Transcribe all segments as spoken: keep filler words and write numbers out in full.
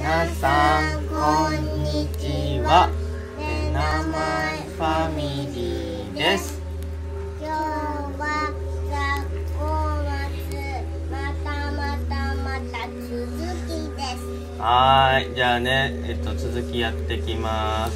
皆さんこんにちは。てなまいファミリーです。 今日は学校末またまたまた続きです。 はーい、じゃあね、えっと続きやってきます。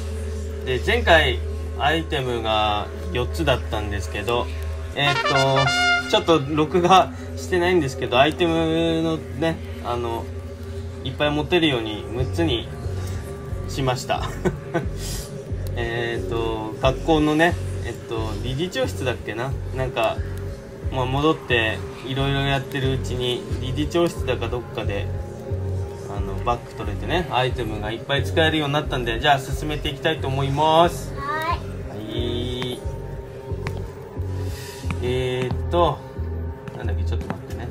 で、前回アイテムがよっつだったんですけど、えっとちょっと録画してないんですけど、アイテムのね、あのいっぱい持てるようにむっつにしましたえっと学校のね、えっと理事長室だっけな、なんか、まあ、戻っていろいろやってるうちに理事長室だかどっかであのバッグ取れてね、アイテムがいっぱい使えるようになったんで、じゃあ進めていきたいと思います。 はい。 はい。えーっとなんだっけ、ちょっと待ってね。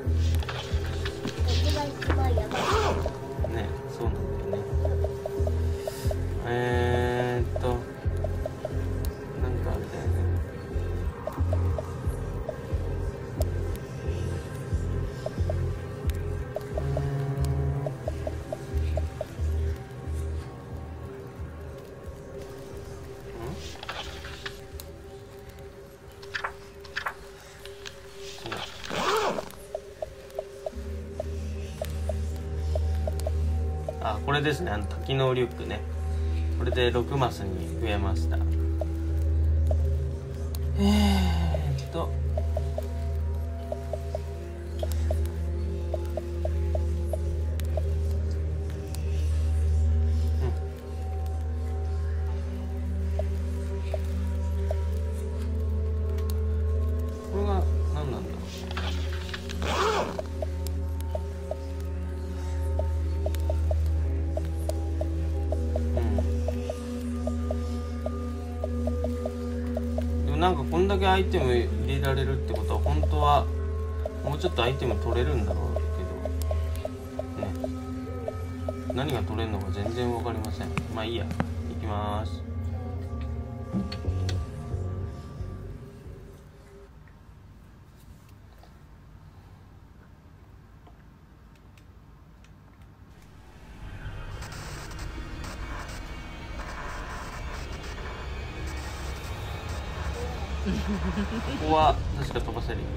一番一番やばい。 ね、そうなんだよね。えーっとなんかあれだよね。あ、これですね、あの多機能リュックね。これでろくマスに増えました。えーっとこれが何なんだろう。なんかこんだけアイテム入れられるってことは、本当はもうちょっとアイテム取れるんだろうけどね。何が取れるのか全然わかりません。まあいいや、いきます。ここは確か飛ばせるよね。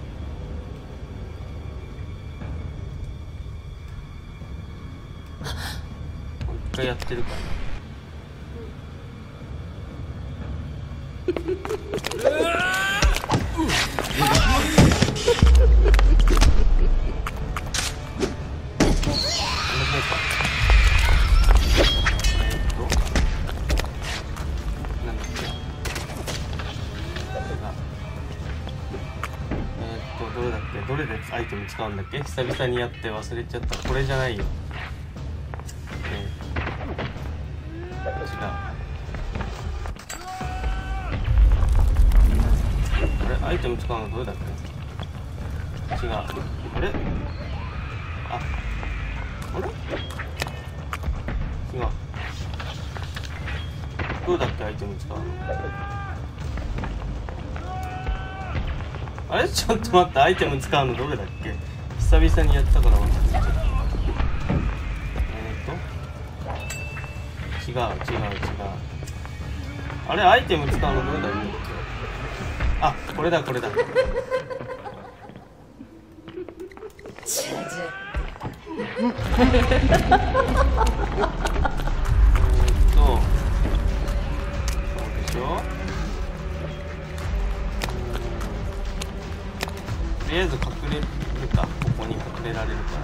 もう一回やってるかな。どれでアイテム使うんだっけ？久々にやって忘れちゃった。これじゃないよ。えー、違う。あれ、アイテム使うのどれだっけ？違う。あれ？あ、あれ？違う。どうだっけ、アイテム使うの。あれ、ちょっと待って、アイテム使うのどれだっけ？久々にやったから忘れちゃった。えーと違う違う違う。あれ、アイテム使うのどれだっけ？あ、これだこれだ。えーとそうでしょ。とりあえず隠れるか、ここに隠れられるから。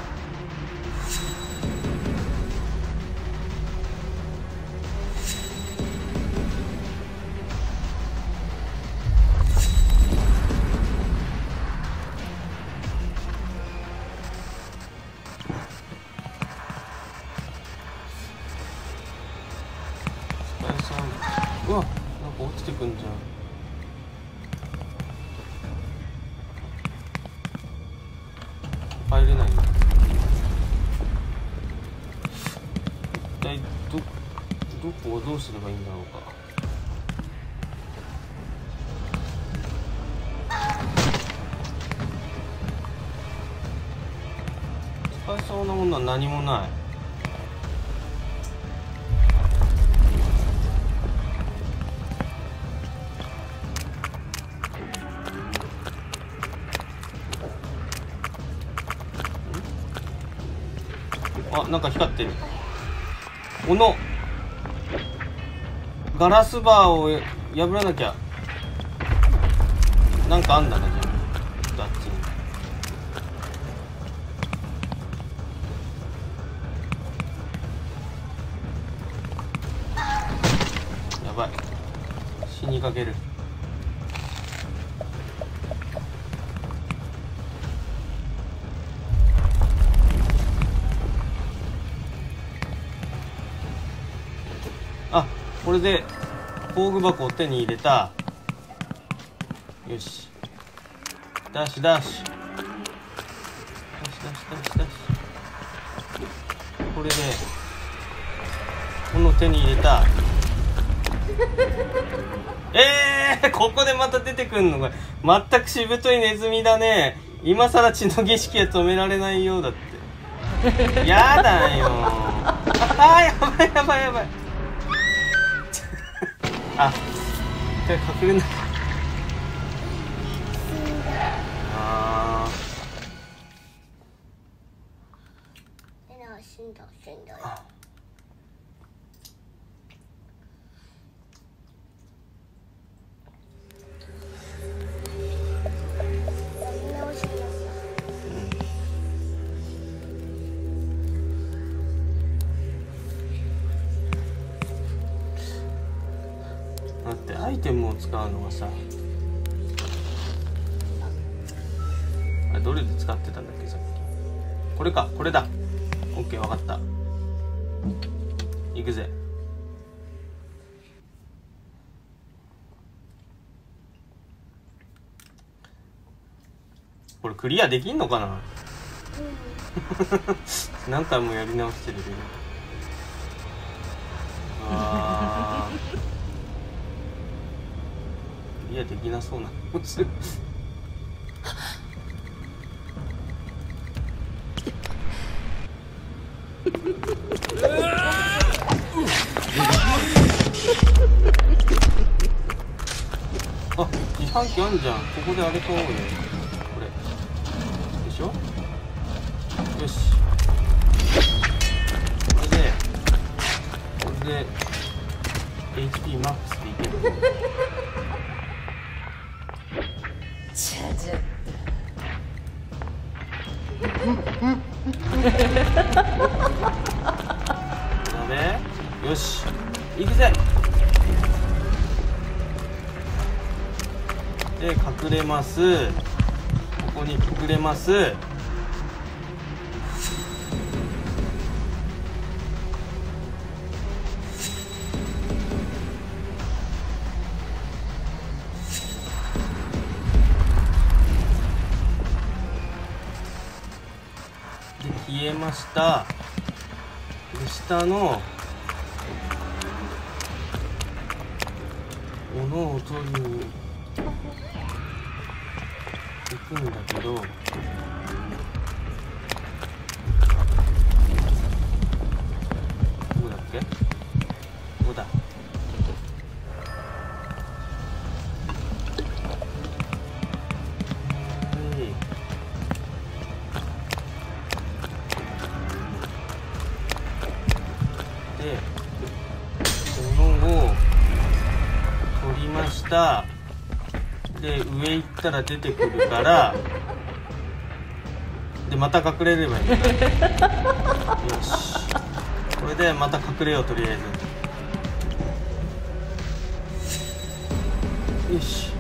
スパイさん、うわ、なんか落ちてくんじゃん。入れないんだ。一体どどこをどうすればいいんだろうか。使えそうなものは何もない。 あ、なんか光ってる。このガラスバーを破らなきゃ。なんかあんだな。じゃあちょっとあっちに。やばい、死にかける。あ、これで工具箱を手に入れた。よし、ダッシュダッシュダッシュダッシュダッシュダッシュ。これでこの手に入れた。えー、ここでまた出てくんのか。全くしぶといネズミだね。今さら血の儀式は止められないようだって。やだよ。ああ、やばいやばいやばい。あ、一回隠れない。ああ。死んだ死んだ。だってアイテムを使うのがさ、あれどれで使ってたんだっけさっき。これか、これだ。オッケー、分かった。行くぜ。これクリアできんのかな。何回もやり直してるけど。あー、クリアできなそうな気もする。あ、自販機あんじゃん。ここであれ買おうよ。これでしょ。よし、これでこれで エイチピー マックスでいける。 ちゃちゃダメ。よし、行くぜ。で、隠れます。ここに隠れます。で、消えました。で、下の物を取りに行くんだけど、どこだっけ。ここだ。で、物を取りました。で、上行ったら出てくるから、でまた隠れればいいんだ。よし、これでまた隠れよう。とりあえず。よし、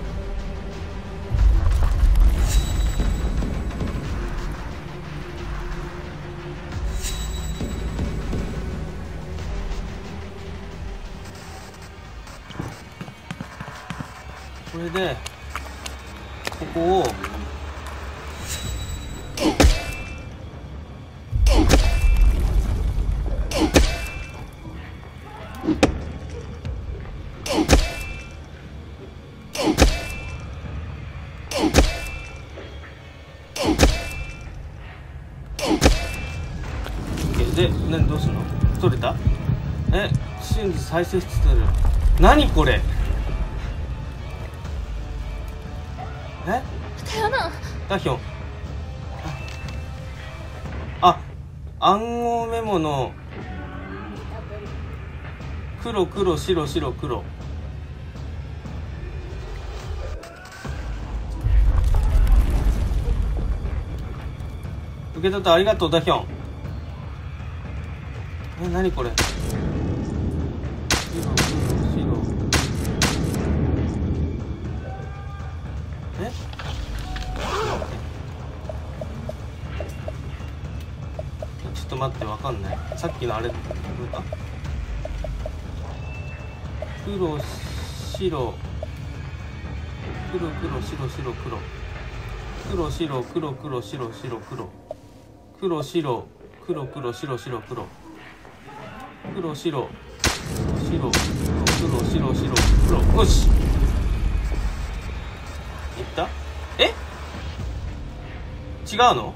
これでここをで、何どうすんの。取れた。え、瞬時再生しつつある。何これ。え、 태연아、 ダヒョン。あ、 暗号メモの黒黒白白黒。受け取ったありがとうダヒョン。え、なにこれ。白黒白。え、ちょっと待って、わかんない。さっきのあれどうか。黒白黒黒白白黒黒白黒黒白白黒黒白黒黒白白黒黒白白黒白白黒。よし、いった。え、違うの？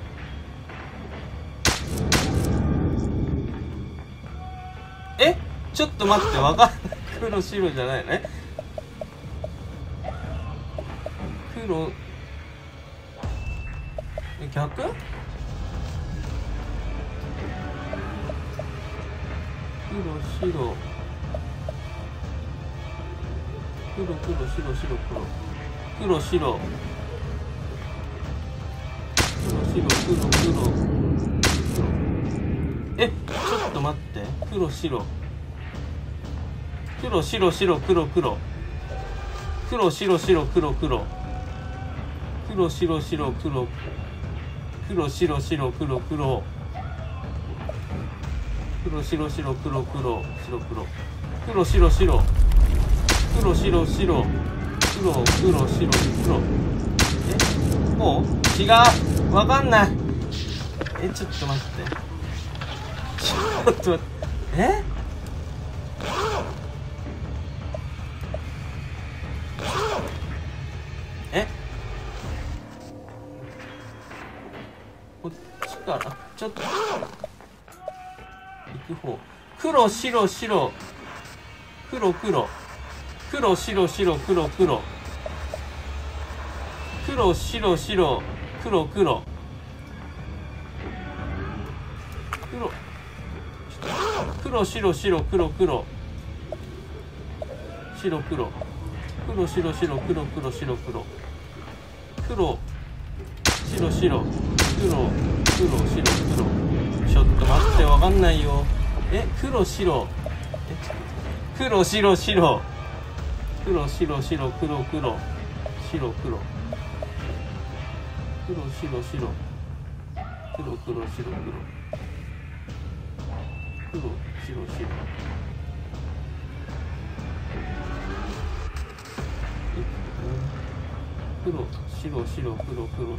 え、ちょっと待って、わかんない。黒白じゃないね。黒え、逆？黒白黒黒白白黒黒白黒白黒黒黒。え、ちょっと待って、黒白黒白白黒黒黒白白黒黒黒白白黒黒白白黒黒黒白白黒黒白黒黒白白黒白白黒黒白黒。え、もう違う、わかんない。え、ちょっと待って、ちょっと待って、え、え、こっちからちょっと行く方。黒白白黒黒黒白白黒黒黒白白黒黒黒黒白白黒黒白黒黒白白黒黒白黒黒白白黒黒白黒。ちょっと待って、わかんないよ。え、黒白え黒白白黒白白黒黒白黒黒黒白白黒黒白黒黒白白黒白白黒黒白黒黒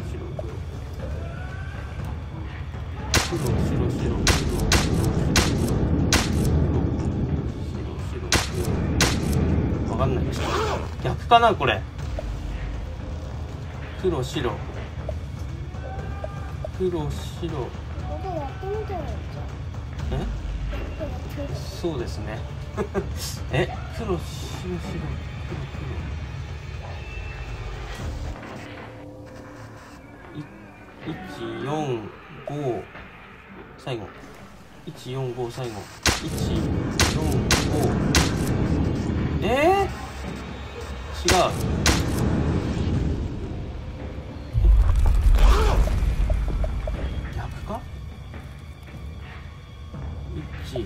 白白黒白白わかんない。逆かなこれ。黒白黒白。 これやってみたらいいじゃん。 え、そうですね。え、黒白白黒黒いちよんご最後いちよんご最後いちよんご。えー、違う。逆か。いち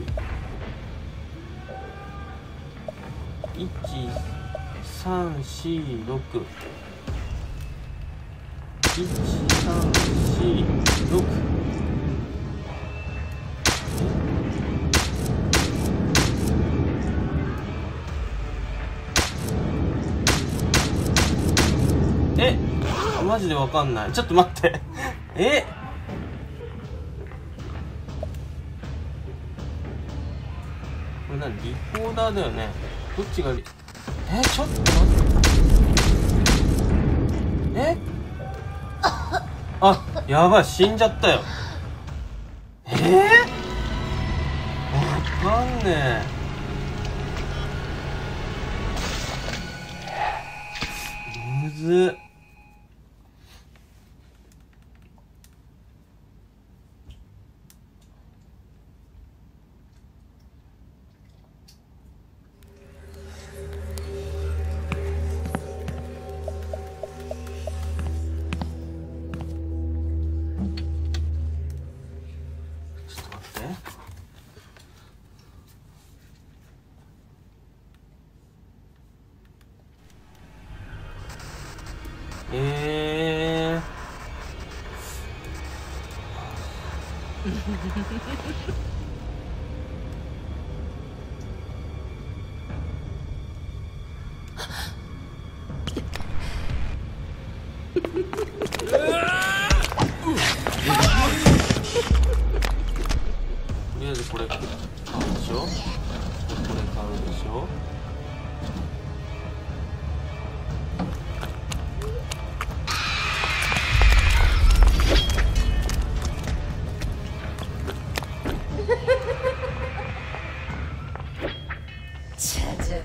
いちさんしろくいちさんしろく。え、マジでわかんない。ちょっと待って。え、これ何、リコーダーだよね。どっちがリえ、ちょっと待って。え、あ、やばい、死んじゃったよ。えー、わかんねえ。むずっ。 とりあえずこれ買うでしょ、これ買うでしょ。 ちゃちゃ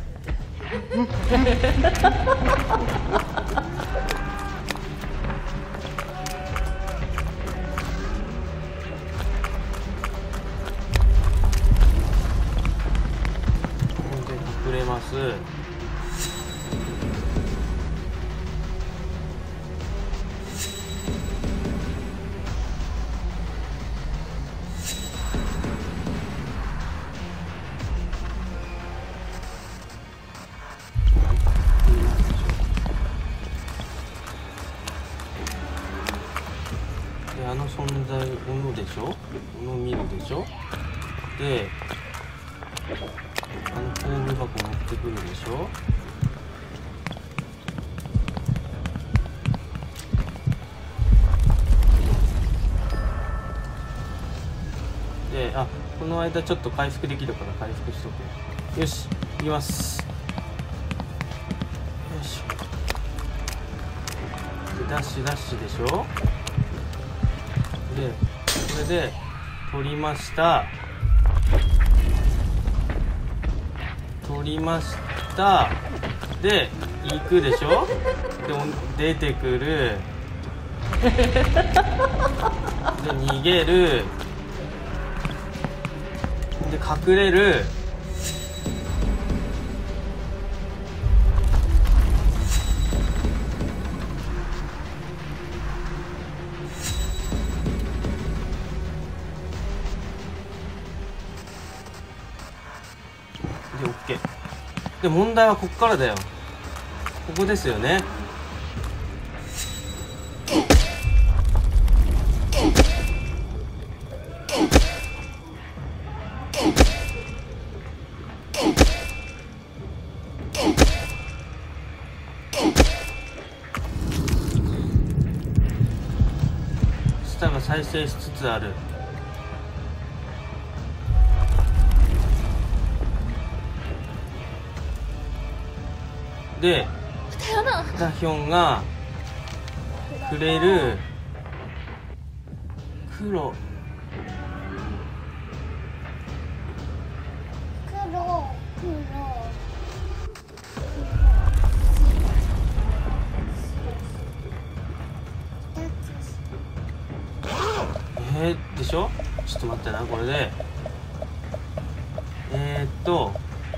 隠れます。で、あの存在斧でしょ、斧見るでしょ。で、あの工具箱持ってくるでしょ。で、あ、この間ちょっと回復できるから回復しとけ。よし、いきます。よいしょ。で、ダッシュダッシュでしょ。で、これで取りました。取りました。で、行くでしょ。で、出てくる。で、逃げる。で、隠れる。で、OK。で、問題はここからだよ。ここですよね。スタが再生しつつある。で、ダヒョンがくれる黒黒黒えー、でしょ。ちょっと待ってな、これでえー、っと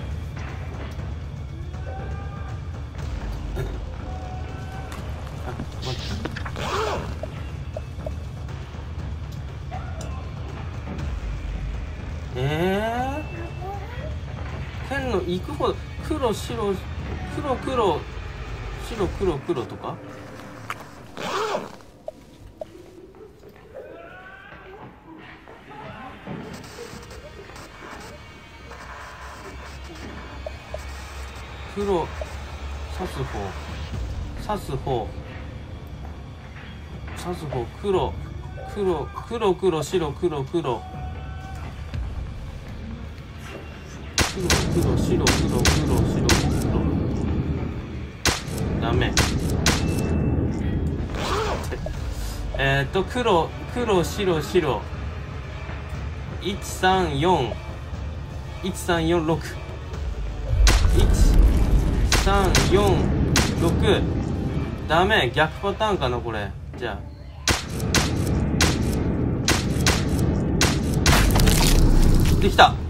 えー、剣の行くほど黒白黒黒白黒黒とか。黒刺す方刺す方刺す方黒黒黒黒白黒黒黒黒白黒黒白黒ダメ。えーっと黒黒白白いちさんよんいちさんよんろくいちさんよんろくダメ。逆パターンかなこれ。じゃあできた。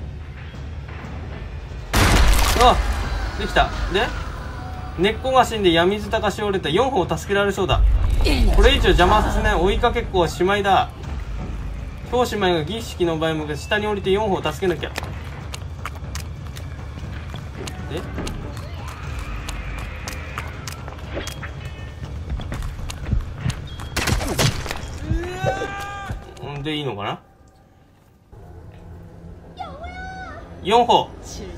あ、できた。で根っこが死んで闇塚がしおれた。よんほんを助けられそうだ。これ以上邪魔させない。追いかけっこはしまいだ。今日姉妹が儀式の場合も下に降りてよんほんを助けなきゃ。ででいいのかな。 よん歩。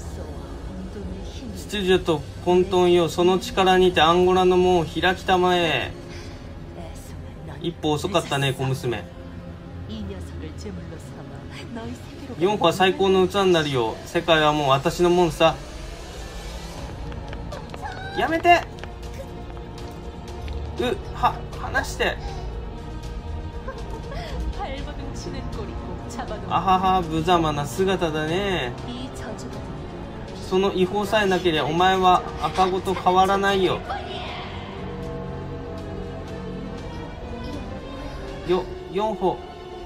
秩序と混沌よ、その力にてアンゴラの門を開きたまえ。一歩遅かったね小娘。よん歩は最高の器になるよ。世界はもう私のもんさ。やめて。うは離して。あはは、無様な姿だね。その違法さえなければお前は赤子と変わらないよ。よよん歩。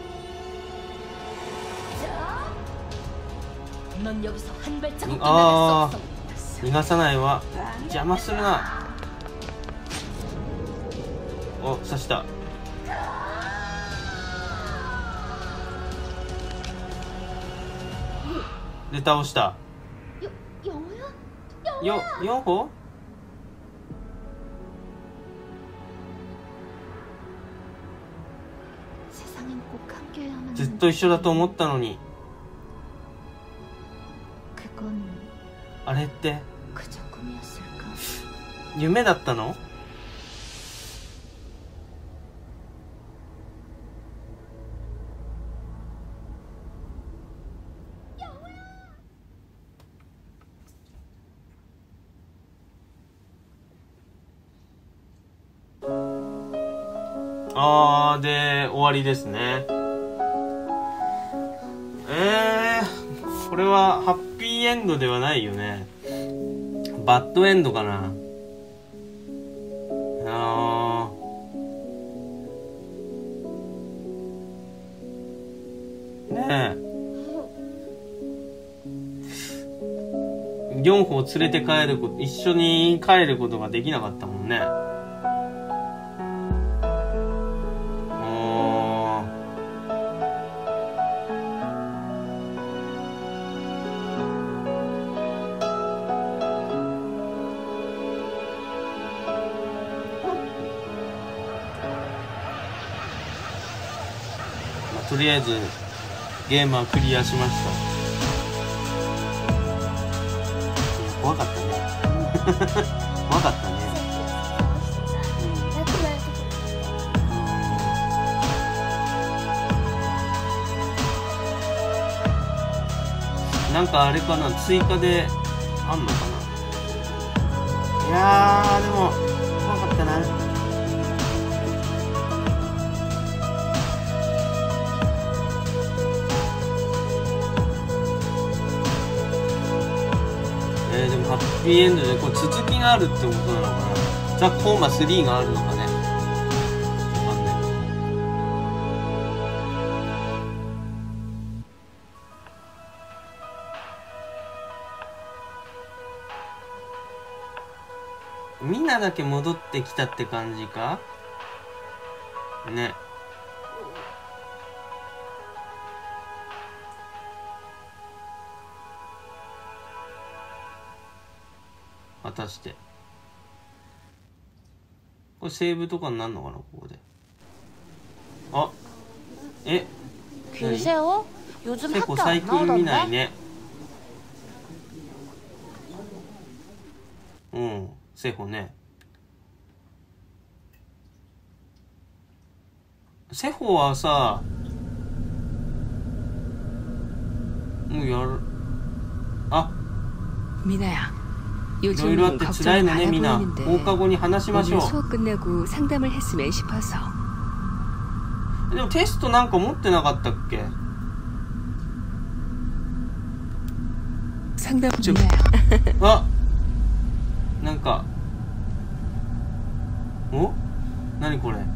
ああ、逃がさないわ。邪魔するな。お、刺した。で倒した。よよん歩。ずっと一緒だと思ったのに。あれって夢だったの？あーで終わりですね。えー、これはハッピーエンドではないよね。バッドエンドかな。あーねえ、よん歩を連れて帰ること、一緒に帰ることができなかったもんね。とりあえずゲームはクリアしました。怖かったね怖かったね、うん、なんかあれかな、追加であんのかな。いやーでも怖かったな。えー、でもハッピーエンドでこれ続きがあるってことなのかな。ザ・コーマスリーがあるのかね。わかんない。みんなだけ戻ってきたって感じかね。果たしてこれセーブとかになるのかな、ここで。あ、え、 귤새우? 요즘 セコ 학교 最 안 近見ない 나오던데? ね。うん、セホね。セホはさ、もうやる。あ、 미나야. いろい 요즘 ろあって辛い 걱정이 のね 많아 みんな。 보이는데 放課後に話しましょ 오늘 う。 수업 끝내고 상담을 했으면 싶어서. でもテストなんか持ってなかったっけ。 상담 좀- 미나야. あ、なんかお、何これ。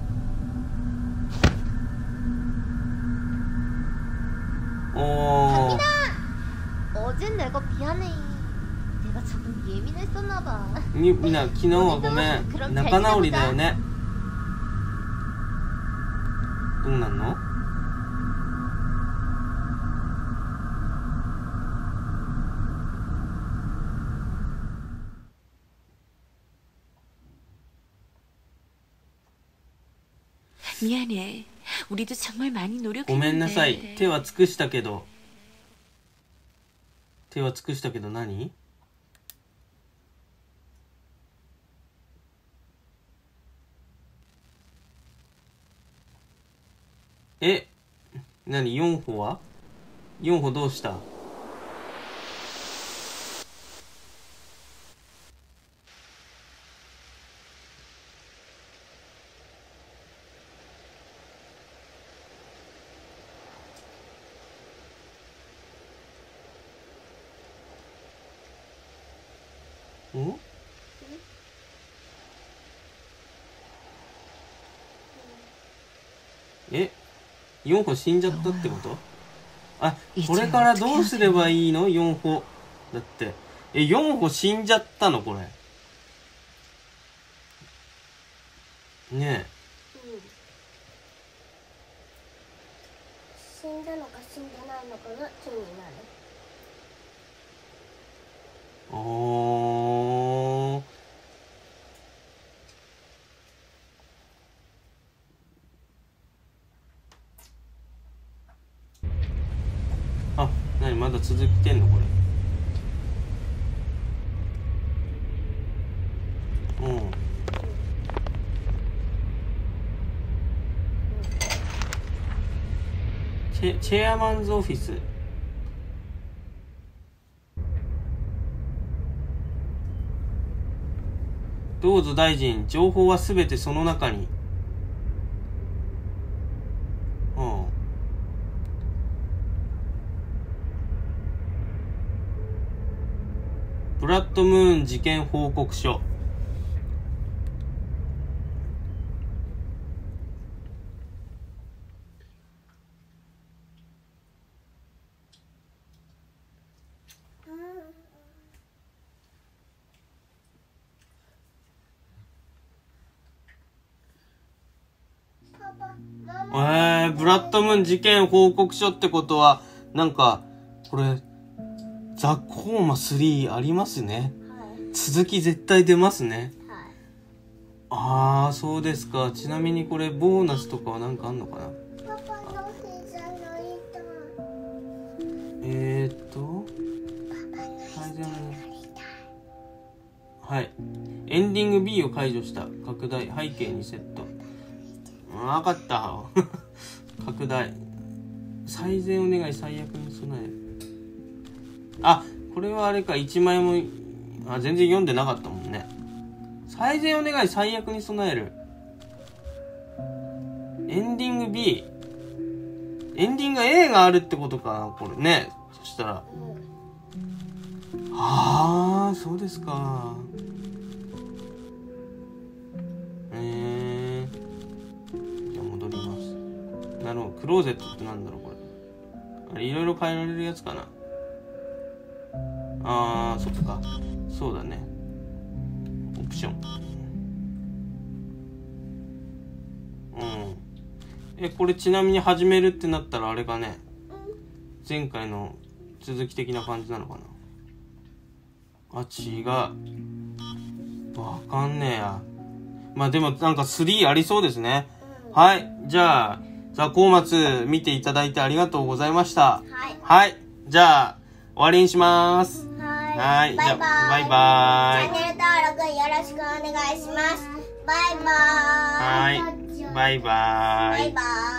おー、 어젠 내가 미안해. 내가 조금 예민했었나봐. みみんな昨日はごめん。仲直りだよね。どうなんの。 미안해. 우리도 정말 많이 ごめんなさい。 노력했는데. 手は尽くしたけど。 手は尽くしたけど何？え、何？ よん 歩は ?よん 歩どうした？お？え、よん歩死んじゃったってこと？あ、これからどうすればいいの？ よん 歩だって。え、よん歩死んじゃったのこれ。ねうん、死んだのか死んでないのかが気になる。 え。おー。あ、なにまだ続いてんのこれ。うん。チェ、チェアマンズオフィス。どうぞ大臣、情報はすべてその中に。うん。ブラッドムーン事件報告書。えー、ブラッドムーン事件報告書ってことは、なんか、これ、ザ・コーマスリーありますね。 はい、 続き絶対出ますね。 はい、 あー、そうですか。ちなみにこれ、ボーナスとかはなんかあんのかな？ パパの膝の痛い。 えーっと、 パパの膝の痛い。 はい。エンディング ビー を解除した。拡大、背景にセット。わかった。拡大。最善お願い、最悪に備える。あ、これはあれか、いちまいも、あ、全然読んでなかったもんね。最善お願い、最悪に備える。エンディング ビー。エンディング エー があるってことかな、これね。そしたら。あー、そうですか。えー。じゃあ戻ります。なるほど。クローゼットってなんだろう、これ。あれ、いろいろ変えられるやつかな。あー、そっか。そうだね。オプション。うん。え、これちなみに始めるってなったらあれかね。前回の続き的な感じなのかな。あ、違う。わかんねえや。まあでもなんかスリーありそうですね。はい。じゃあ、ザ・コーマツ見ていただいてありがとうございました。 はい。 はい。じゃあ、終わりにします。 はい。 はい。 バイバイ。 じゃあバイバイ。 チャンネル登録よろしくお願いします。バイバーイ。 はい。バイバイ。 バイバーイ。